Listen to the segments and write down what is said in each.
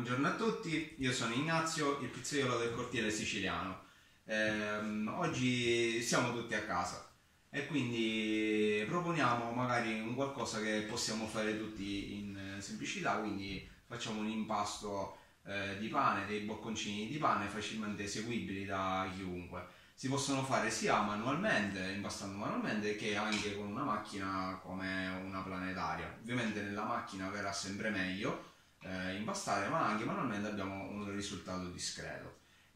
Buongiorno a tutti, io sono Ignazio, il pizzaiolo del cortile siciliano. Oggi siamo tutti a casa e quindi proponiamo magari un qualcosa che possiamo fare tutti in semplicità, quindi facciamo un impasto di pane, dei bocconcini di pane facilmente eseguibili da chiunque. Si possono fare sia manualmente, impastando manualmente, che anche con una macchina come una planetaria. Ovviamente nella macchina verrà sempre meglio impastare, ma anche manualmente abbiamo un risultato discreto.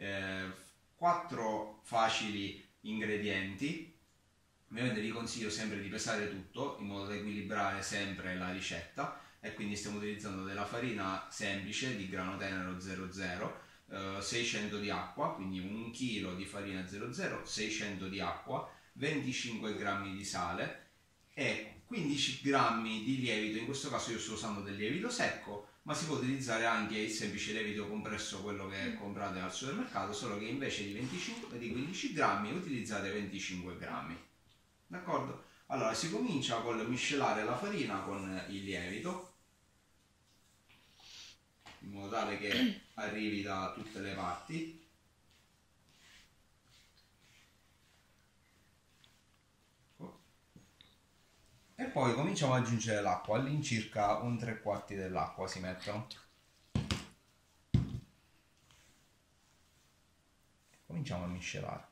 4 facili ingredienti. Ovviamente vi consiglio sempre di pesare tutto in modo da equilibrare sempre la ricetta, e quindi stiamo utilizzando della farina semplice di grano tenero 00, 600 di acqua, quindi 1 kg di farina 00, 600 di acqua, 25 grammi di sale e 15 grammi di lievito. In questo caso io sto usando del lievito secco, ma si può utilizzare anche il semplice lievito compresso, quello che comprate al supermercato, solo che invece di 15 grammi utilizzate 25 grammi. D'accordo? Allora si comincia col miscelare la farina con il lievito, in modo tale che arrivi da tutte le parti. E poi cominciamo ad aggiungere l'acqua, all'incirca un 3/4 dell'acqua si mettono. Cominciamo a miscelare.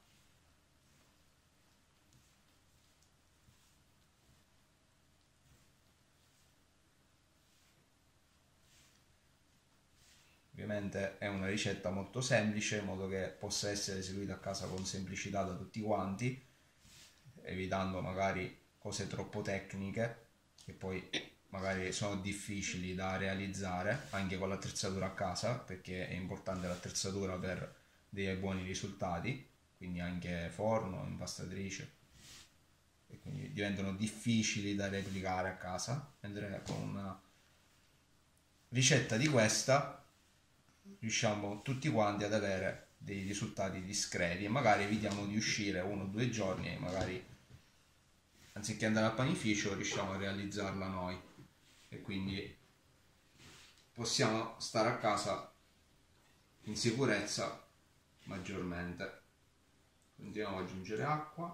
Ovviamente è una ricetta molto semplice, in modo che possa essere eseguita a casa con semplicità da tutti quanti, evitando magari cose troppo tecniche che poi magari sono difficili da realizzare anche con l'attrezzatura a casa, perché è importante l'attrezzatura per dei buoni risultati, quindi anche forno, impastatrice, e quindi diventano difficili da replicare a casa, mentre con una ricetta di questa riusciamo tutti quanti ad avere dei risultati discreti, e magari evitiamo di uscire 1 o 2 giorni e magari anziché andare al panificio riusciamo a realizzarla noi, e quindi possiamo stare a casa in sicurezza maggiormente. Continuiamo ad aggiungere acqua.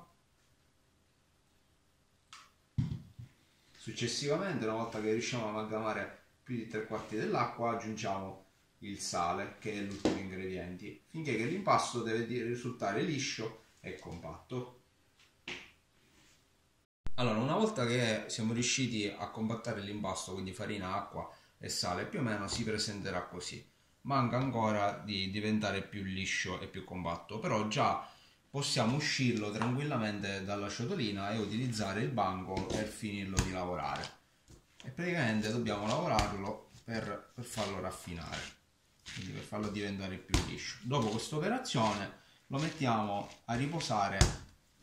Successivamente, una volta che riusciamo a amalgamare più di 3/4 dell'acqua, aggiungiamo il sale, che è l'ultimo ingrediente, finché che l'impasto deve risultare liscio e compatto. Allora, una volta che siamo riusciti a compattare l'impasto, quindi farina, acqua e sale, più o meno si presenterà così. Manca ancora di diventare più liscio e più compatto, però già possiamo uscirlo tranquillamente dalla ciotolina e utilizzare il banco per finirlo di lavorare. E praticamente dobbiamo lavorarlo per farlo raffinare, quindi per farlo diventare più liscio. Dopo questa operazione lo mettiamo a riposare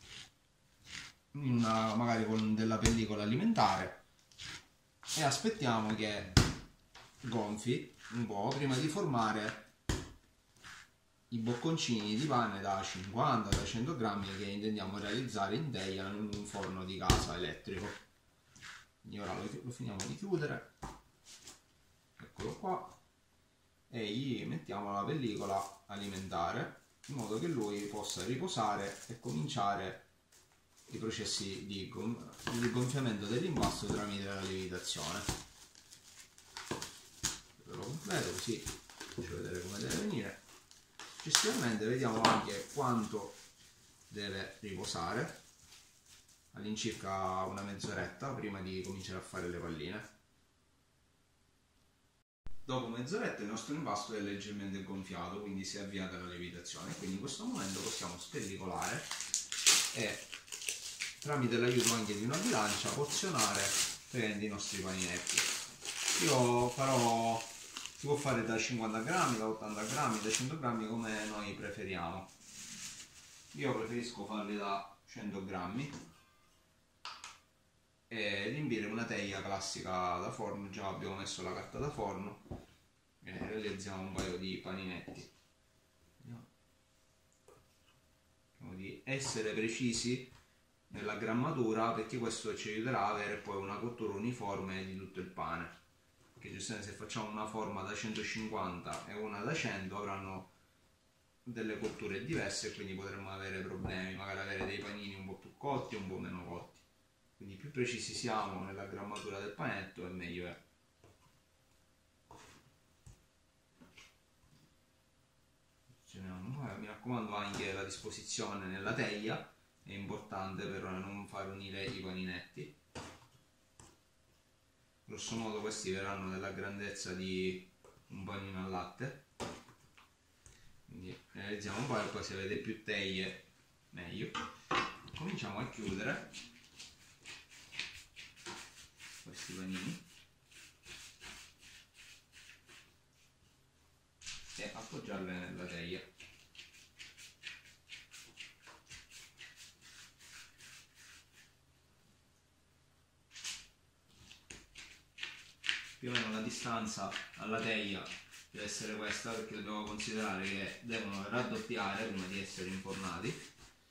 magari con della pellicola alimentare, e aspettiamo che gonfi un po' prima di formare i bocconcini di pane da 50 da 100 grammi che intendiamo realizzare in teglia in un forno di casa elettrico. Quindi ora lo finiamo di chiudere, eccolo qua, e gli mettiamo la pellicola alimentare in modo che lui possa riposare e cominciare i processi di gonfiamento dell'impasto tramite la lievitazione. Lo completo, così faccio vedere come deve venire. Successivamente vediamo anche quanto deve riposare, all'incirca una mezz'oretta prima di cominciare a fare le palline. Dopo mezz'oretta il nostro impasto è leggermente gonfiato, quindi si è avviata la lievitazione, quindi in questo momento possiamo spellicolare e tramite l'aiuto anche di una bilancia porzionare i nostri paninetti. Io farò, si può fare da 50 grammi, da 80 grammi, da 100 grammi, come noi preferiamo. Io preferisco farli da 100 grammi e riempire una teglia classica da forno. Già abbiamo messo la carta da forno e realizziamo un paio di paninetti. Cerchiamo di essere precisi nella grammatura, perché questo ci aiuterà a avere poi una cottura uniforme di tutto il pane, perché giustamente se facciamo una forma da 150 e una da 100 avranno delle cotture diverse e quindi potremmo avere problemi, magari avere dei panini un po' più cotti e un po' meno cotti. Quindi più precisi siamo nella grammatura del panetto e meglio è. Mi raccomando, anche la disposizione nella teglia è importante per non far unire i paninetti. Grosso modo questi verranno della grandezza di un panino al latte, quindi realizziamo un po' e poi se avete più teglie meglio. Cominciamo a chiudere questi panini e appoggiarle nella teglia. Più o meno la distanza alla teglia deve essere questa, perché dobbiamo considerare che devono raddoppiare prima di essere infornati.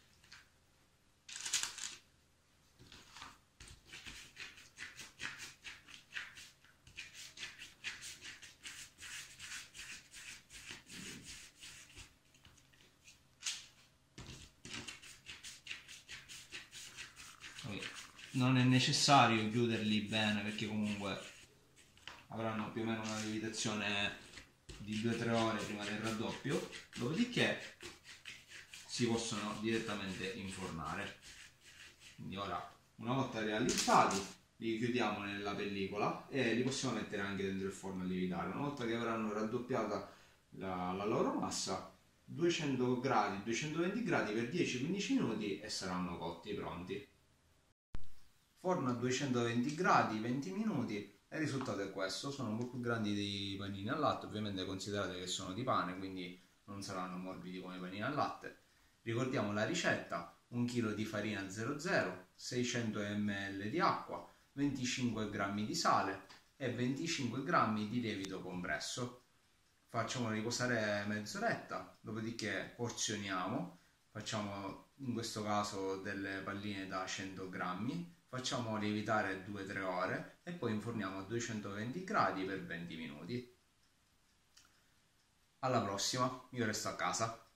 Non è necessario chiuderli bene perché comunque avranno più o meno una lievitazione di 2-3 ore prima del raddoppio, dopodiché si possono direttamente infornare. Quindi ora, una volta realizzati, li chiudiamo nella pellicola e li possiamo mettere anche dentro il forno a lievitare. Una volta che avranno raddoppiata la loro massa, 200 gradi, 220 gradi per 10-15 minuti e saranno cotti e pronti. Forno a 220 gradi, 20 minuti e il risultato è questo. Sono un po' più grandi dei panini al latte, ovviamente considerate che sono di pane, quindi non saranno morbidi come i panini al latte. Ricordiamo la ricetta: 1 kg di farina 00, 600 ml di acqua, 25 g di sale e 25 g di lievito compresso. Facciamo riposare mezz'oretta, dopodiché porzioniamo, facciamo in questo caso delle palline da 100 g, facciamo lievitare 2-3 ore e poi inforniamo a 220 gradi per 20 minuti. Alla prossima, io resto a casa.